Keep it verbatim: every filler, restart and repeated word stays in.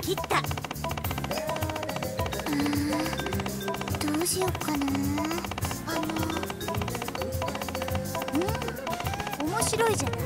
切った。 どうしよっかな。あのうん、面白いじゃない。